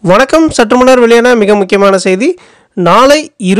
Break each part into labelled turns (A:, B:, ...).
A: வணக்கம். சற்று முன்னர் வெளியான மிக முக்கியமான செய்தி. நாளை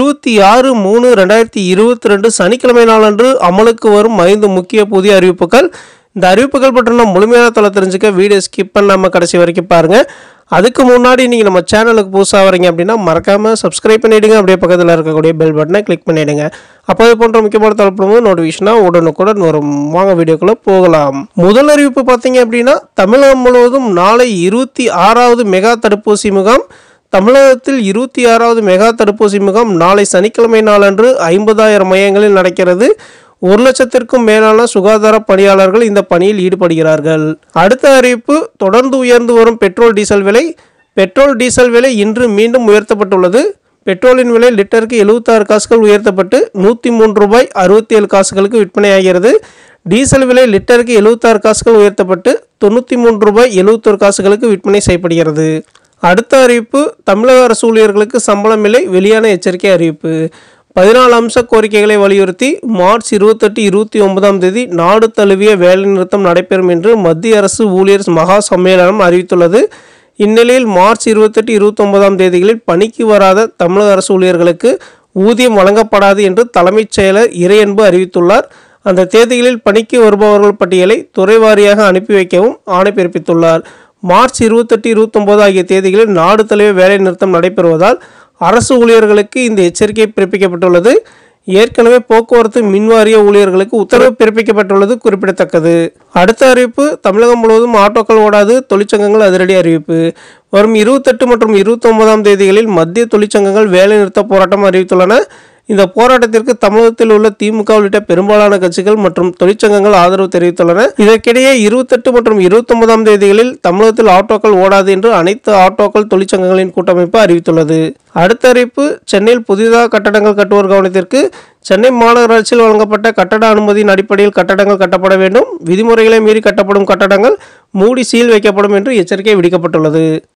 A: 26/3/2022 சனிக்கிழமை நாளன்று அமலுக்கு வரும் 5 முக்கிய புதிய அறிவிப்புகள். இந்த அறிவிப்புகள் பற்றின முழுமையான தகவலை தெரிஞ்சுக்க வீடியோ ஸ்கிப் பண்ணாமல் கடைசி வரைக்கும் பாருங்கள். அதுக்கு முன்னாடி நீங்கள் நம்ம சேனலுக்கு புதுசாக வரீங்க அப்படின்னா மறக்காமல் சப்ஸ்கிரைப் பண்ணிவிடுங்க. அப்படியே பக்கத்தில் இருக்கக்கூடிய பெல் பட்டனை கிளிக் பண்ணிவிடுங்க. அப்போ இது போன்ற முக்கியமான தகவல் நோட்டிஃபிகேஷனாக உடனுக்குடன் வரும். வாங்க வீடியோக்குள்ளே போகலாம். முதல் அறிவிப்பு பார்த்தீங்க அப்படின்னா, தமிழகம் முழுவதும் நாளை 26வது மெகா தடுப்பூசி முகாம். தமிழகத்தில் 26வது மெகா தடுப்பூசி முகாம் நாளை சனிக்கிழமை நாளன்று 50,000 மையங்களில் நடக்கிறது. 1,00,000க்கும் மேலான சுகாதார பணியாளர்கள் இந்த பணியில் ஈடுபடுகிறார்கள். அடுத்த அறிவிப்பு, தொடர்ந்து உயர்ந்து வரும் பெட்ரோல் டீசல் விலை. பெட்ரோல் டீசல் விலை இன்று மீண்டும் உயர்த்தப்பட்டுள்ளது. பெட்ரோலின் விலை லிட்டருக்கு 76 காசுகள் உயர்த்தப்பட்டு ₹103.67 விற்பனையாகிறது. டீசல் விலை லிட்டருக்கு 76 காசுகள் உயர்த்தப்பட்டு ₹93.71 விற்பனை செய்யப்படுகிறது. அடுத்த அறிவிப்பு, தமிழக அரசு ஊழியர்களுக்கு சம்பளம் இல்லை. வெளியான எச்சரிக்கை அறிவிப்பு. 14 அம்ச கோரிக்கைகளை வலியுறுத்தி மார்ச் 28, 29 நாடு தழுவிய வேலைநிறுத்தம் நடைபெறும் என்று மத்திய அரசு ஊழியர் மகா சம்மேளனம் அறிவித்துள்ளது. இந்நிலையில் மார்ச் 28, 29 பணிக்கு வராத தமிழக அரசு ஊழியர்களுக்கு ஊதியம் வழங்கப்படாது என்று தலைமைச் செயலர் இறையன்பு அறிவித்துள்ளார். அந்த தேதிகளில் பணிக்கு வருபவர்கள் பட்டியலை துறை வாரியாக அனுப்பி வைக்கவும் ஆணை பிறப்பித்துள்ளார். மார்ச் 28, 29 ஆகிய தேதிகளில் நாடு தழுவிய வேலை நிறுத்தம் நடைபெறுவதால் அரசு ஊழியர்களுக்கு இந்த எச்சரிக்கை பிறப்பிக்கப்பட்டுள்ளது. ஏற்கனவே போக்குவரத்து மின்வாரிய ஊழியர்களுக்கு உத்தரவு பிறப்பிக்கப்பட்டுள்ளது குறிப்பிடத்தக்கது. அடுத்த அறிவிப்பு, தமிழகம் முழுவதும் ஆட்டோக்கள் ஓடாது. தொழிற்சங்கங்கள் அதிரடி அறிவிப்பு. வரும் 28 மற்றும் 29 தேதிகளில் மத்திய தொழிற்சங்கங்கள் வேலை நிறுத்த போராட்டம் அறிவித்துள்ளன. இந்த போராட்டத்திற்கு தமிழகத்தில் உள்ள திமுக உள்ளிட்ட பெரும்பாலான கட்சிகள் மற்றும் தொழிற்சங்கங்கள் ஆதரவு தெரிவித்துள்ளன. இதற்கிடையே 28 மற்றும் 29 தேதிகளில் தமிழகத்தில் ஆட்டோக்கள் ஓடாது என்று அனைத்து ஆட்டோக்கள் தொழிற்சங்கங்களின் கூட்டமைப்பு அறிவித்துள்ளது. அடுத்த அறிவிப்பு, சென்னையில் புதிதாக கட்டடங்கள் கட்டுவோர் கவனத்திற்கு. சென்னை மாநகராட்சியில் வழங்கப்பட்ட கட்டட அனுமதியின் அடிப்படையில் கட்டடங்கள் கட்டப்பட வேண்டும். விதிமுறைகளை மீறி கட்டப்படும் கட்டடங்கள் மூடி சீல் வைக்கப்படும் என்று எச்சரிக்கை விடுக்கப்பட்டுள்ளது.